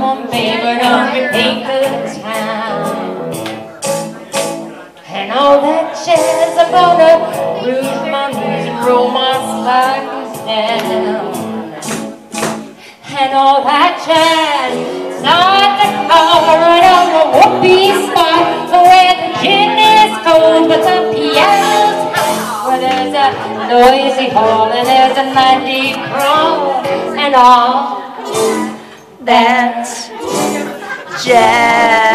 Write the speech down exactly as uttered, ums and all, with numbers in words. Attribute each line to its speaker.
Speaker 1: on paper on your paper town. And all that jazz I'm gonna bruise my knees and roll my spines down. And all that jazz start the car right on the whoopee spot where the gin is cold but the piano's hot, where there's a noisy hall and there's a mighty crowd and all that jazz.